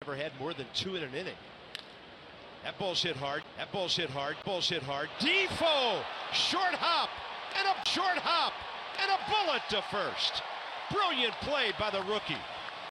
Never had more than 2 in an inning. That ball's hit hard. That ball's hit hard. Ball's hit hard. Difo! Short hop! And a short hop! And a bullet to first. Brilliant play by the rookie.